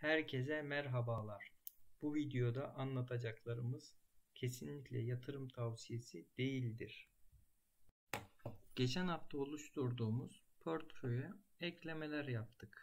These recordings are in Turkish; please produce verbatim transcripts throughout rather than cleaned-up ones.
Herkese merhabalar. Bu videoda anlatacaklarımız kesinlikle yatırım tavsiyesi değildir. Geçen hafta oluşturduğumuz portföye eklemeler yaptık.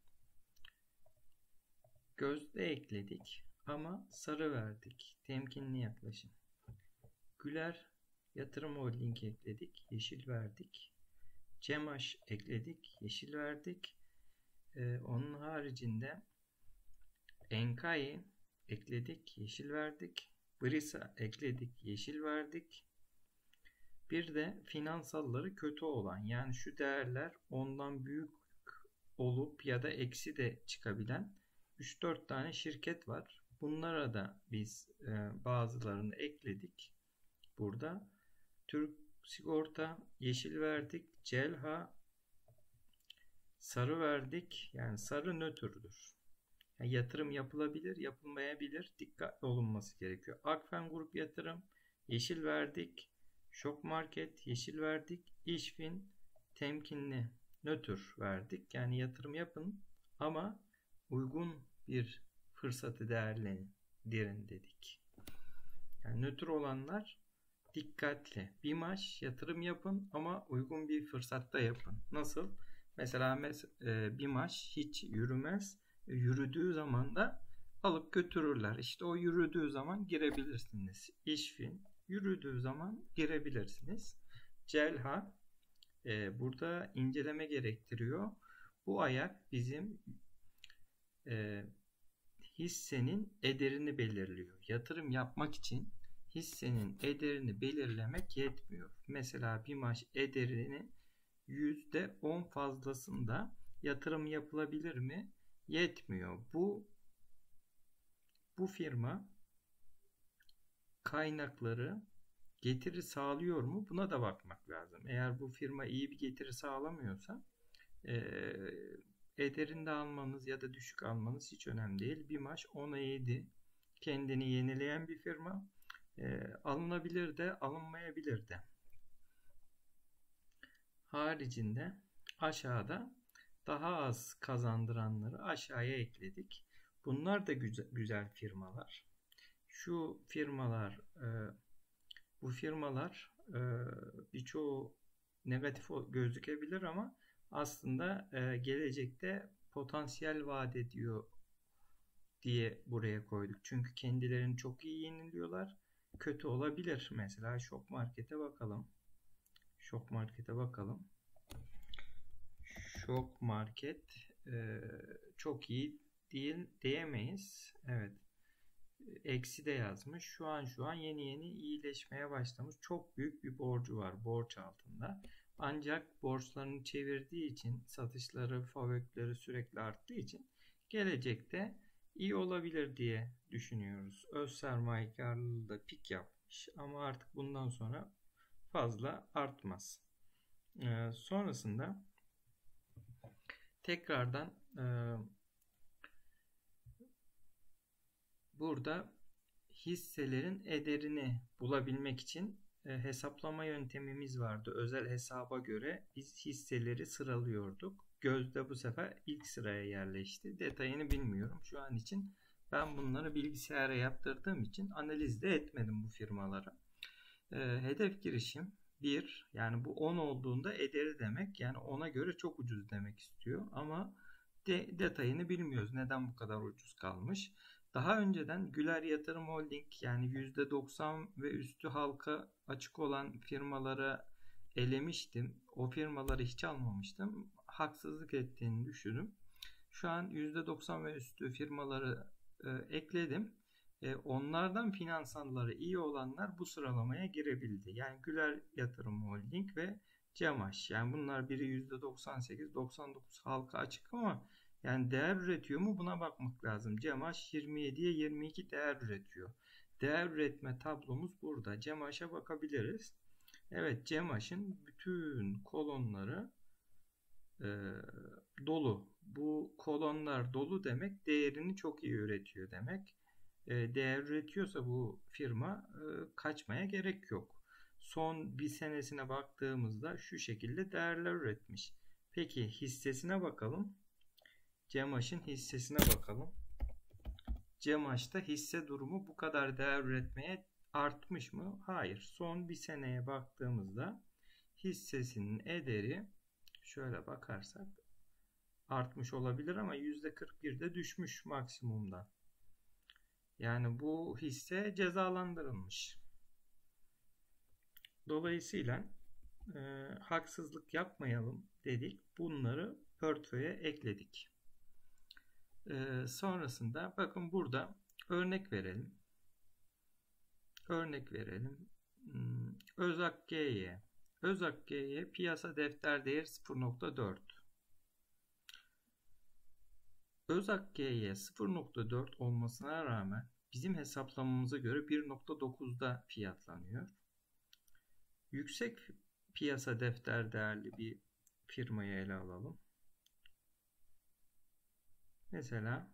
Gözde ekledik ama sarı verdik. Temkinli yaklaşın. Güler Yatırım Holding ekledik. Yeşil verdik. Cemaş ekledik. Yeşil verdik. Ee, onun haricinde Enkai ekledik, yeşil verdik. Brisa ekledik, yeşil verdik. Bir de finansalları kötü olan, yani şu değerler ondan büyük olup ya da eksi de çıkabilen üç dört tane şirket var. Bunlara da biz e, bazılarını ekledik. Burada Türk Sigorta yeşil verdik. Celha sarı verdik. Yani sarı nötrdür. Yani yatırım yapılabilir, yapılmayabilir. Dikkatli olunması gerekiyor. Akfen Grup Yatırım yeşil verdik. Şok Market yeşil verdik. İşfin temkinli nötr verdik. Yani yatırım yapın ama uygun bir fırsatı değerlendirin dedik. Yani nötr olanlar dikkatli. BİMAŞ yatırım yapın ama uygun bir fırsatta yapın. Nasıl? Mesela mes- BİMAŞ hiç yürümez. Yürüdüğü zaman da alıp götürürler. İşte o yürüdüğü zaman girebilirsiniz. İşfin yürüdüğü zaman girebilirsiniz. Celha e, burada inceleme gerektiriyor. Bu ayak bizim e, hissenin ederini belirliyor. Yatırım yapmak için hissenin ederini belirlemek yetmiyor. Mesela BİMAŞ ederinin yüzde on fazlasında yatırım yapılabilir mi? Yetmiyor. Bu bu firma kaynakları getiri sağlıyor mu? Buna da bakmak lazım. Eğer bu firma iyi bir getiri sağlamıyorsa e, ederini de almanız ya da düşük almanız hiç önemli değil. BİMAŞ ona yedi. Kendini yenileyen bir firma. E, alınabilir de alınmayabilir de. Haricinde aşağıda daha az kazandıranları aşağıya ekledik. Bunlar da güzel, güzel firmalar. Şu firmalar e, bu firmalar e, birçoğu negatif gözükebilir ama aslında e, gelecekte potansiyel vaat ediyor diye buraya koyduk. Çünkü kendilerini çok iyi yeniliyorlar. Kötü olabilir. Mesela Şok Market'e bakalım. Şok Market'e bakalım. Şok Market e, çok iyi değil diyemeyiz. Evet. Eksi de yazmış. Şu an şu an yeni yeni iyileşmeye başlamış. Çok büyük bir borcu var. Borç altında. Ancak borçlarını çevirdiği için satışları, fabökleri sürekli arttığı için gelecekte iyi olabilir diye düşünüyoruz. Öz sermayekarlığı da pik yapmış ama artık bundan sonra fazla artmaz. Ee, sonrasında tekrardan e, burada hisselerin ederini bulabilmek için e, hesaplama yöntemimiz vardı. Özel hesaba göre biz hisseleri sıralıyorduk. Gözde bu sefer ilk sıraya yerleşti. Detayını bilmiyorum. Şu an için ben bunları bilgisayara yaptırdığım için analiz de etmedim bu firmalara. E, hedef girişim bir, yani bu on olduğunda ederi demek, yani ona göre çok ucuz demek istiyor ama de, detayını bilmiyoruz. Neden bu kadar ucuz kalmış? Daha önceden Güler Yatırım Holding, yani yüzde doksan ve üstü halka açık olan firmalara elemiştim. O firmaları hiç almamıştım. Haksızlık ettiğini düşündüm. Şu an yüzde doksan ve üstü firmaları e, ekledim. E, onlardan finansalları iyi olanlar bu sıralamaya girebildi. Yani Güler Yatırım Holding ve Cemaş. Yani bunlar biri yüzde doksan sekiz doksan dokuz halka açık ama yani değer üretiyor mu, buna bakmak lazım. Cemaş yirmi yediye yirmi iki değer üretiyor. Değer üretme tablomuz burada. Cemaş'a bakabiliriz. Evet, Cemaş'ın bütün kolonları e, dolu. Bu kolonlar dolu demek değerini çok iyi üretiyor demek. E, değer üretiyorsa bu firma e, kaçmaya gerek yok. Son bir senesine baktığımızda şu şekilde değerler üretmiş. Peki hissesine bakalım. Cemaş'ın hissesine bakalım. Cemaş'ta hisse durumu bu kadar değer üretmeye artmış mı? Hayır. Son bir seneye baktığımızda hissesinin ederi şöyle bakarsak artmış olabilir ama yüzde kırk birde düşmüş maksimumdan. Yani bu hisse cezalandırılmış. Dolayısıyla e, haksızlık yapmayalım dedik. Bunları portföye ekledik. E, sonrasında bakın burada örnek verelim. Örnek verelim. Hmm, Özak G Y. Özak G Y piyasa defter değeri sıfır nokta dört. Özak G Y sıfır nokta dört olmasına rağmen bizim hesaplamamıza göre bir nokta dokuzda fiyatlanıyor. Yüksek piyasa defter değerli bir firmayı ele alalım. Mesela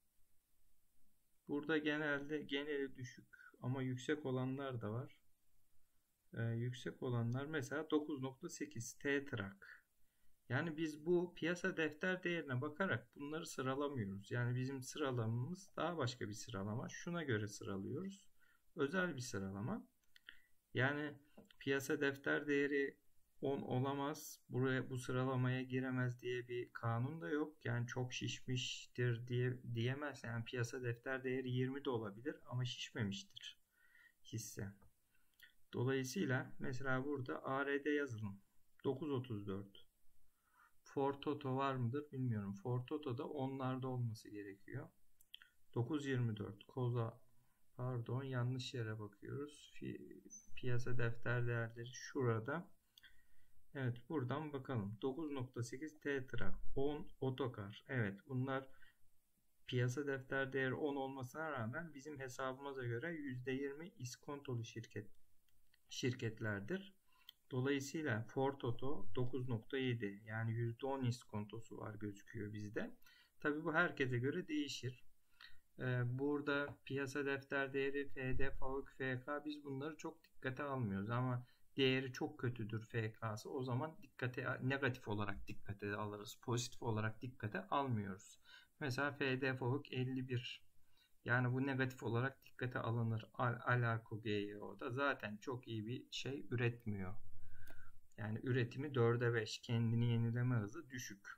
burada genelde geneli düşük ama yüksek olanlar da var. Ee, yüksek olanlar mesela dokuz nokta sekiz T-Trak. Yani biz bu piyasa defter değerine bakarak bunları sıralamıyoruz. Yani bizim sıralamamız daha başka bir sıralama. Şuna göre sıralıyoruz. Özel bir sıralama. Yani piyasa defter değeri on olamaz, buraya bu sıralamaya giremez diye bir kanun da yok. Yani çok şişmiştir diye diyemez. Yani piyasa defter değeri yirmi de olabilir ama şişmemiştir hisse. Dolayısıyla mesela burada A R D yazılım dokuz otuz dört. Fortoto var mıdır bilmiyorum. Fortoto da onlarda olması gerekiyor. dokuz yirmi dört. Koza, pardon, yanlış yere bakıyoruz. Piyasa defter değerleri şurada. Evet, buradan bakalım. dokuz nokta sekiz T-Trak, on Otokar. Evet, bunlar piyasa defter değeri on olmasına rağmen bizim hesabımıza göre yüzde yirmi iskontolu şirket şirketlerdir. Dolayısıyla Fortoto dokuz nokta yedi, yani yüzde on iskontosu var gözüküyor bizde. Tabii bu herkese göre değişir. Ee, burada piyasa defter değeri F D, F A V, F K, biz bunları çok dikkate almıyoruz ama değeri çok kötüdür F K'sı, o zaman dikkate, negatif olarak dikkate alırız. Pozitif olarak dikkate almıyoruz. Mesela F D, F A V elli bir. Yani bu negatif olarak dikkate alınır. Al Alarko G Y O'da zaten çok iyi bir şey üretmiyor. Yani üretimi dörde beş, kendini yenileme hızı düşük.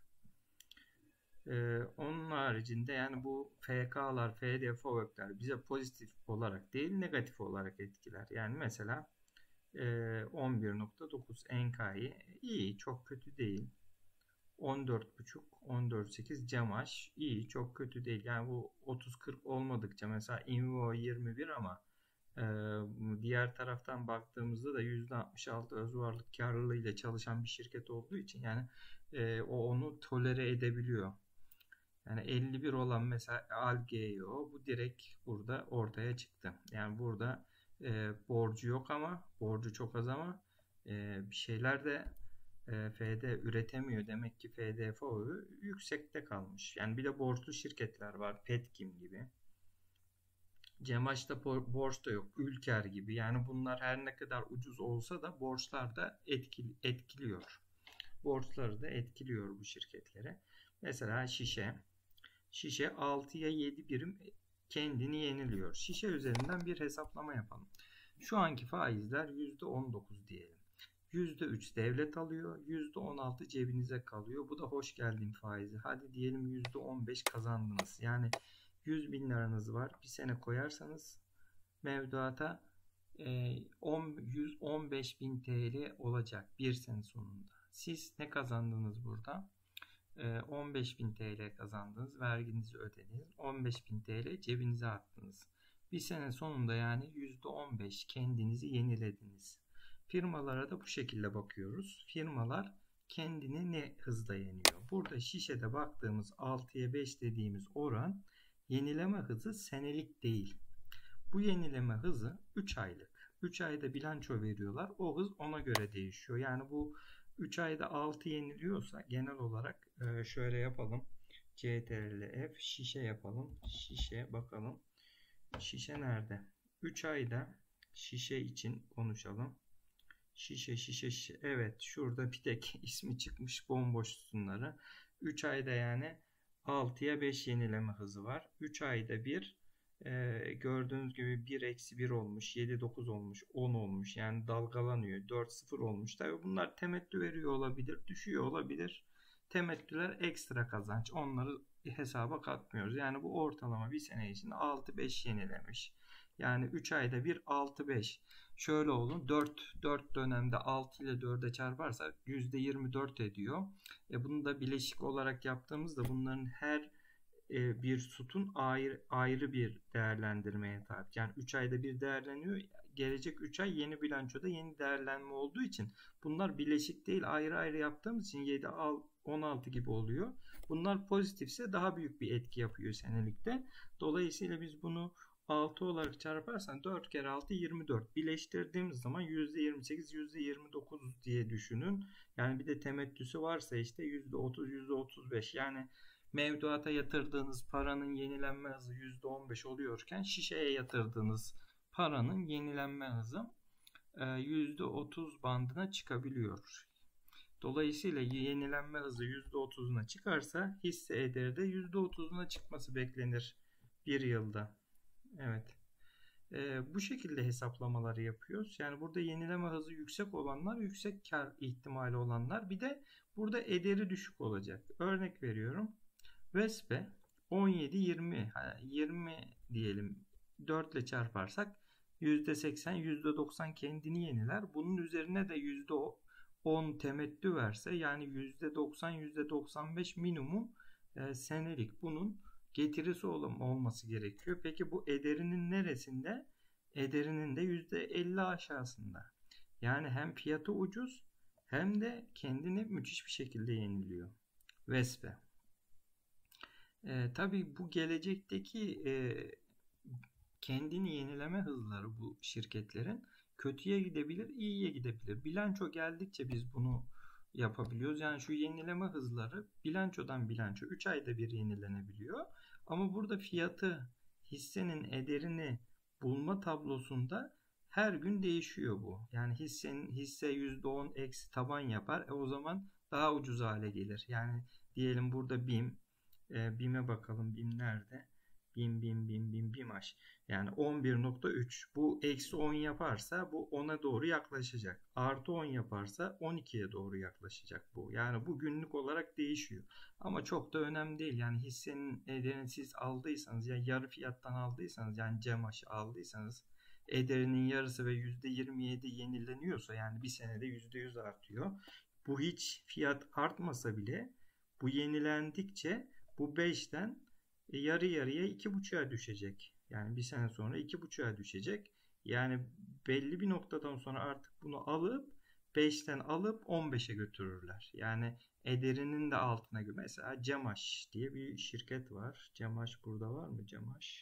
Ee, onun haricinde yani bu F K'lar, F D, F A V'ler bize pozitif olarak değil negatif olarak etkiler. Yani mesela e, on bir nokta dokuz N K'yi iyi, çok kötü değil. on dört buçuk, on dört nokta sekiz Cemaş iyi, çok kötü değil. Yani bu otuz kırk olmadıkça mesela Invo yirmi bir ama e, diğer taraftan baktığımızda da yüzde altmış altı öz varlık karlılığı ile çalışan bir şirket olduğu için yani e, o onu tolere edebiliyor. Yani elli bir olan mesela Algeo, bu direkt burada ortaya çıktı. Yani burada e, borcu yok ama borcu çok az ama e, bir şeyler de e, F D üretemiyor. Demek ki F D F O yüksekte kalmış. Yani bir de borçlu şirketler var. Petkim gibi. Cemaş'ta borç da yok. Ülker gibi. Yani bunlar her ne kadar ucuz olsa da borçlar da etkili, etkiliyor. Borçları da etkiliyor bu şirketlere. Mesela Şişe. Şişe altıya yedi birim kendini yeniliyor. Şişe üzerinden bir hesaplama yapalım. Şu anki faizler yüzde on dokuz diyelim. yüzde üç devlet alıyor. yüzde on altı cebinize kalıyor. Bu da hoş geldin faizi. Hadi diyelim yüzde on beş kazandınız. Yani yüz bin liranız var. Bir sene koyarsanız mevduata yüz on beş bin T L olacak bir sene sonunda. Siz ne kazandınız burada? on beş bin T L kazandınız, verginizi ödediniz, on beş bin T L cebinize attınız. Bir sene sonunda yani yüzde on beş kendinizi yenilediniz. Firmalara da bu şekilde bakıyoruz. Firmalar kendini ne hızla yeniyor? Burada Şişe'de baktığımız altıya beş dediğimiz oran yenileme hızı senelik değil. Bu yenileme hızı üç aylık. üç ayda bilanço veriyorlar. O hız ona göre değişiyor. Yani bu üç ayda altı yeniliyorsa genel olarak şöyle yapalım. C T R L F Şişe yapalım. Şişe bakalım. Şişe nerede? üç ayda Şişe için konuşalım. Şişe şişe şişe. Evet, şurada bir tek ismi çıkmış bomboş sütunları. üç ayda yani altıya beş yenileme hızı var. üç ayda bir Ee, gördüğünüz gibi bir eksi bir olmuş, yedi dokuz olmuş, on olmuş. Yani dalgalanıyor. dört sıfır olmuş. Tabii bunlar temettü veriyor olabilir, düşüyor olabilir. Temettüler ekstra kazanç. Onları hesaba katmıyoruz. Yani bu ortalama bir sene için altı beş yenilemiş. Yani üç ayda bir altı beş. Şöyle olun, dört dört dönemde altı ile dörde çarparsak yüzde yirmi dört ediyor. E bunu da bileşik olarak yaptığımızda bunların her e, bir sütun ayrı, ayrı bir değerlendirmeye tabi. Yani üç ayda bir değerleniyor. Gelecek üç ay yeni bilançoda yeni değerlenme olduğu için bunlar bileşik değil, ayrı ayrı yaptığımız için yedi on altı gibi oluyor. Bunlar pozitifse daha büyük bir etki yapıyor senelikte. Dolayısıyla biz bunu altı olarak çarparsan dört kere altı yirmi dört. Birleştirdiğimiz zaman yüzde yirmi sekiz yüzde yirmi dokuz diye düşünün. Yani bir de temettüsü varsa işte yüzde otuz yüzde otuz beş. Yani mevduata yatırdığınız paranın yenilenme hızı yüzde on beş oluyorken şişeye yatırdığınız paranın yenilenme hızı yüzde otuz bandına çıkabiliyor. Dolayısıyla yenilenme hızı yüzde otuzuna çıkarsa hisse ederi de yüzde otuzuna çıkması beklenir bir yılda. Evet. Ee, bu şekilde hesaplamaları yapıyoruz. Yani burada yenileme hızı yüksek olanlar, yüksek kar ihtimali olanlar, bir de burada ederi düşük olacak. Örnek veriyorum. Vespe on yedi yirmi, yirmi diyelim, dört ile çarparsak yüzde seksen yüzde doksan kendini yeniler. Bunun üzerine de yüzde on temettü verse yani yüzde doksan yüzde doksan beş minimum e, senelik bunun getirisi olması gerekiyor. Peki bu ederinin neresinde? Ederinin de yüzde elli aşağısında. Yani hem fiyatı ucuz hem de kendini müthiş bir şekilde yeniliyor. Vespe. E, tabii bu gelecekteki e, kendini yenileme hızları bu şirketlerin kötüye gidebilir, iyiye gidebilir. Bilanço geldikçe biz bunu yapabiliyoruz. Yani şu yenileme hızları bilançodan bilanço üç ayda bir yenilenebiliyor. Ama burada fiyatı, hissenin ederini bulma tablosunda her gün değişiyor bu. Yani hissenin hisse yüzde on eksi taban yapar. E o zaman daha ucuz hale gelir. Yani diyelim burada BİM, e, BİM'e bakalım. BİM nerede? BİM, BİM, BİM, BİM, BİMAŞ. Yani on bir nokta üç. Bu eksi on yaparsa bu ona doğru yaklaşacak. Artı on yaparsa on ikiye doğru yaklaşacak bu. Yani bu günlük olarak değişiyor. Ama çok da önemli değil. Yani hissenin ederini siz aldıysanız ya yarı fiyattan aldıysanız, yani CEMAŞ'ı aldıysanız ederinin yarısı ve yüzde yirmi yedi yenileniyorsa, yani bir senede yüzde yüz artıyor. Bu hiç fiyat artmasa bile bu yenilendikçe bu beşten yarı yarıya iki buçuğa düşecek. Yani bir sene sonra iki buçuğa düşecek. Yani belli bir noktadan sonra artık bunu alıp beşten alıp on beşe götürürler. Yani ederinin de altına göre. Mesela CEMAŞ diye bir şirket var. CEMAŞ burada var mı? CEMAŞ.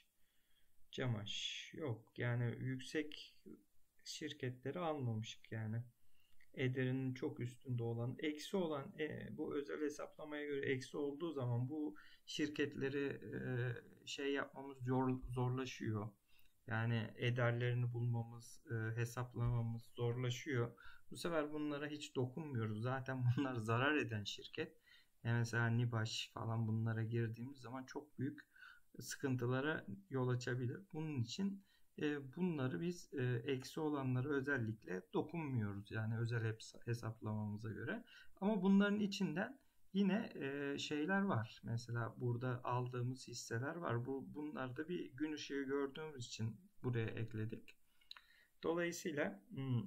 CEMAŞ yok. Yani yüksek şirketleri almamışık yani. Ederinin çok üstünde olan, eksi olan, e, bu özel hesaplamaya göre eksi olduğu zaman bu şirketleri e, şey yapmamız zor, zorlaşıyor. Yani ederlerini bulmamız, e, hesaplamamız zorlaşıyor. Bu sefer bunlara hiç dokunmuyoruz. Zaten bunlar zarar eden şirket. Yani mesela Nibaş falan, bunlara girdiğimiz zaman çok büyük sıkıntılara yol açabilir. Bunun için e, bunları biz e, eksi olanları özellikle dokunmuyoruz. Yani özel hesaplamamıza göre. Ama bunların içinden yine e, şeyler var. Mesela burada aldığımız hisseler var. Bu bunlarda bir gün ışığı gördüğümüz için buraya ekledik. Dolayısıyla hmm,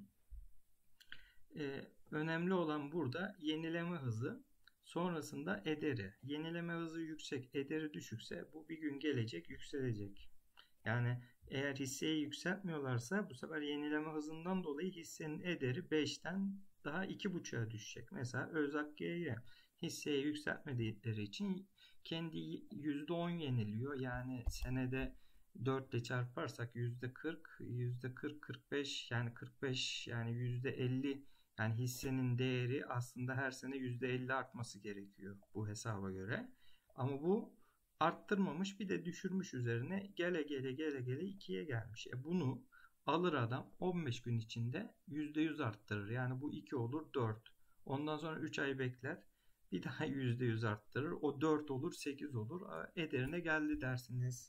e, önemli olan burada yenileme hızı, sonrasında ederi. Yenileme hızı yüksek, ederi düşükse bu bir gün gelecek, yükselecek. Yani eğer hisseyi yükseltmiyorlarsa bu sefer yenileme hızından dolayı hissenin ederi beşten daha iki buçuğa düşecek. Mesela Özakki'ye hisseyi yükseltmedikleri için kendi yüzde on yeniliyor. Yani senede dört ile çarparsak yüzde kırk, yüzde kırk kırk beş, yani kırk beş, yani yüzde elli, yani hissenin değeri aslında her sene yüzde elli artması gerekiyor bu hesaba göre. Ama bu arttırmamış, bir de düşürmüş üzerine, gele gele gele gele ikiye gelmiş. E bunu alır adam on beş gün içinde yüzde yüz arttırır. Yani bu iki olur dört. Ondan sonra üç ay bekler. Bir daha yüzde yüz arttırır. O dört olur, sekiz olur. Ederine geldi dersiniz.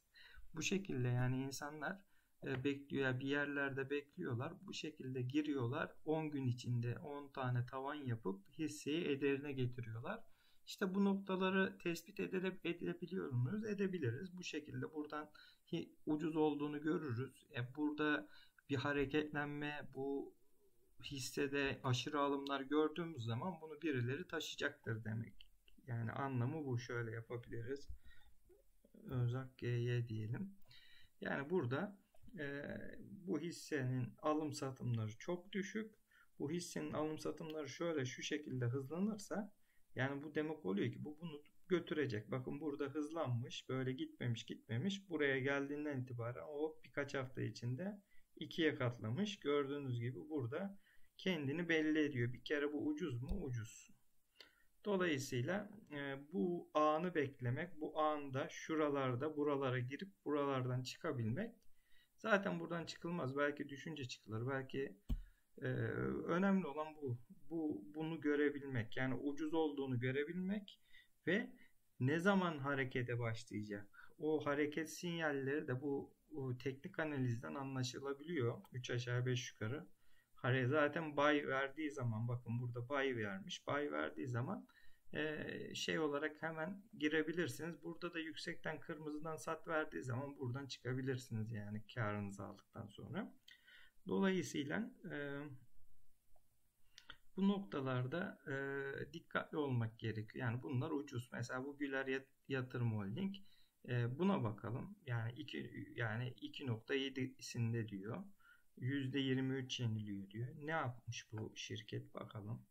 Bu şekilde yani insanlar e, bekliyor, bir yerlerde bekliyorlar. Bu şekilde giriyorlar. on gün içinde on tane tavan yapıp hisseyi ederine getiriyorlar. İşte bu noktaları tespit edile, edebiliyor muyuz? Edebiliriz. Bu şekilde buradan ucuz olduğunu görürüz. E, burada bir hareketlenme, bu hissede aşırı alımlar gördüğümüz zaman bunu birileri taşıyacaktır demek. Yani anlamı bu. Şöyle yapabiliriz. Özak G Y diyelim. Yani burada e, bu hissenin alım satımları çok düşük. Bu hissenin alım satımları şöyle şu şekilde hızlanırsa yani bu demek oluyor ki bu bunu götürecek. Bakın burada hızlanmış, böyle gitmemiş gitmemiş. Buraya geldiğinden itibaren o birkaç hafta içinde ikiye katlamış. Gördüğünüz gibi burada kendini belli ediyor. Bir kere bu ucuz mu? Ucuz. Dolayısıyla e, bu anı beklemek, bu anda şuralarda buralara girip buralardan çıkabilmek, zaten buradan çıkılmaz. Belki düşünce çıkılır. Belki e, önemli olan bu. Bu bunu görebilmek. Yani ucuz olduğunu görebilmek ve ne zaman harekete başlayacak. O hareket sinyalleri de bu, bu teknik analizden anlaşılabiliyor. üç aşağı beş yukarı. Hani zaten buy verdiği zaman, bakın burada buy vermiş. Buy verdiği zaman e, şey olarak hemen girebilirsiniz. Burada da yüksekten kırmızıdan sat verdiği zaman buradan çıkabilirsiniz yani karınızı aldıktan sonra. Dolayısıyla e, bu noktalarda e, dikkatli olmak gerekiyor. Yani bunlar ucuz. Mesela bu Güler Yatırım Holding. E, buna bakalım. Yani iki yani iki nokta yedi'sinde diyor. yüzde yirmi üç yeniliyor diyor. Ne yapmış bu şirket bakalım.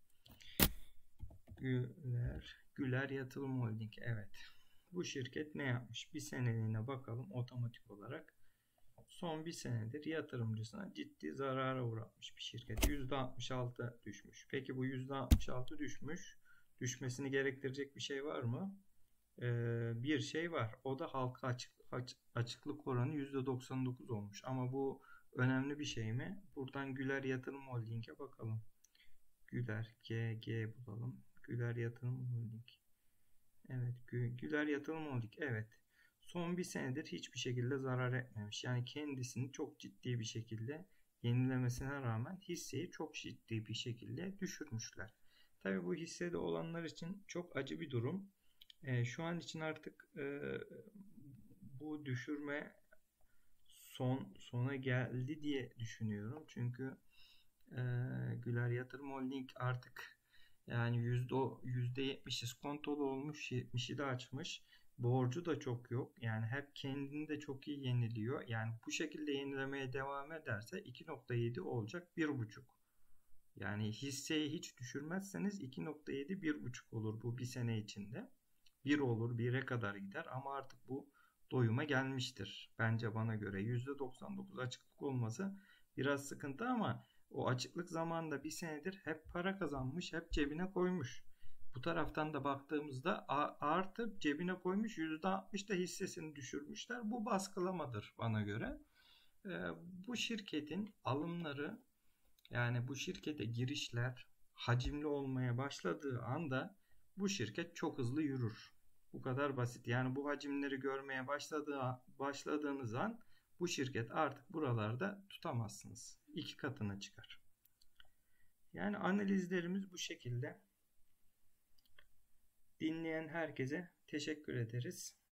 Güler, Güler Yatırım Holding. Evet. Bu şirket ne yapmış? Bir seneliğine bakalım otomatik olarak. Son bir senedir yatırımcısına ciddi zarara uğratmış bir şirket. yüzde altmış altı düşmüş. Peki bu yüzde altmış altı düşmüş. Düşmesini gerektirecek bir şey var mı? Ee, bir şey var. O da halka açık, açıklık oranı yüzde doksan dokuz olmuş. Ama bu önemli bir şey mi? Buradan Güler Yatırım Holding'e bakalım. Güler G G bulalım. Güler Yatırım Holding. Evet, Güler Yatırım Holding. Evet. Son bir senedir hiçbir şekilde zarar etmemiş. Yani kendisini çok ciddi bir şekilde yenilemesine rağmen hisseyi çok ciddi bir şekilde düşürmüşler. Tabii bu hissede olanlar için çok acı bir durum. E, şu an için artık e, bu düşürme son sona geldi diye düşünüyorum. Çünkü e, Güler Yatırım Holding artık yani yüzde yetmiş iskontolu olmuş, yetmişi de açmış. Borcu da çok yok. Yani hep kendini de çok iyi yeniliyor. Yani bu şekilde yenilemeye devam ederse iki nokta yedi olacak, bir buçuk. Yani hisseyi hiç düşürmezseniz iki nokta yedi bir buçuk olur bu bir sene içinde. bir olur, bire kadar gider ama artık bu doyuma gelmiştir. Bence bana göre yüzde doksan dokuz açıklık olması biraz sıkıntı ama o açıklık zamanında bir senedir hep para kazanmış, hep cebine koymuş. Bu taraftan da baktığımızda artı cebine koymuş yüzde altmış da hissesini düşürmüşler. Bu baskılamadır bana göre. Ee, bu şirketin alımları, yani bu şirkete girişler hacimli olmaya başladığı anda bu şirket çok hızlı yürür. Bu kadar basit. Yani bu hacimleri görmeye başladığı, başladığınız an bu şirket artık buralarda tutamazsınız. İki katına çıkar. Yani analizlerimiz bu şekilde. Dinleyen herkese teşekkür ederiz.